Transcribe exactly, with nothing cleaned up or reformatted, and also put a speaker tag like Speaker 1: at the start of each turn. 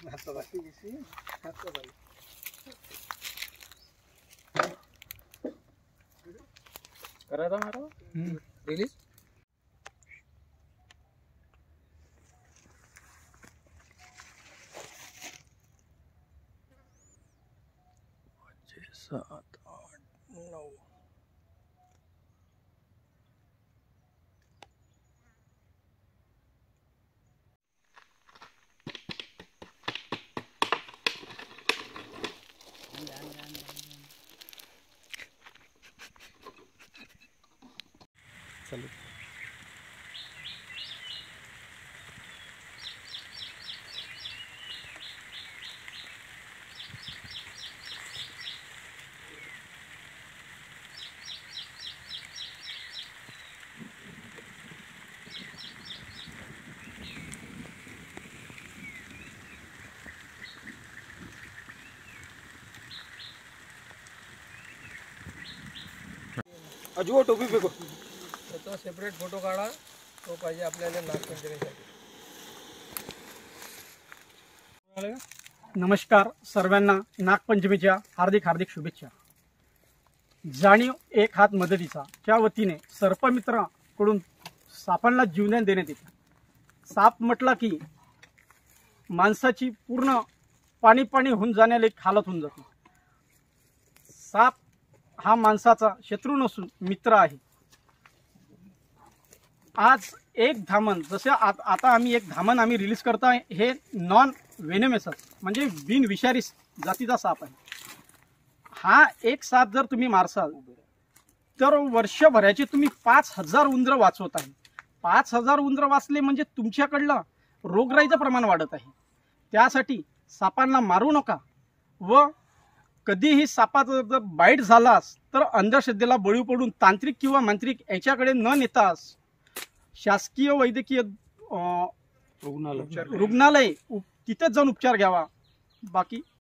Speaker 1: करायचा मारा रिलीज सात आठ नऊ चलो
Speaker 2: अजून टोपी फेको
Speaker 1: तो सेपरेट फोटो काढा तो पाहिजे आपल्याला नागपंचमीसाठी।
Speaker 3: नमस्कार सर्वांना नागपंचमीच्या हार्दिक हार्दिक शुभेच्छा। जाणीव एक हात मदतीचा च्या वतीने सर्पमित्राकडून सापांना जीवदान देण्यात येते। साप म्हटला की माणसाची पूर्ण पाणी पाणी होऊन जाण्याला एक हालत होऊन जाते। साप हा माणसाचा शत्रू नसून मित्र आहे। आज एक धामण जसे आता आम्ही एक धामण आम्ही रिलीज करताय हे नॉन वेनेमस म्हणजे बिन विषारी जातीचा साप आहे। हा एक साप जर तुम्ही मारसाल तर वर्षभराचे तुम्ही पाच हजार उंदर वाचवत आहे। पाच हजार उंदर वाचले म्हणजे तुमच्याकडलं रोगराईचं प्रमाण वाढत आहे। त्यासाठी सापांना मारू नका व कधीही सापाचा जर बाईट झालास तर अंधश्रद्धेला बळी पडून तांत्रिक किंवा मांत्रिक याच्याकडे न नेतास शासकीय वैद्यकीय रुग्णालय रुग्णालय तिथेच जाऊन उपचार घ्यावा। बाकी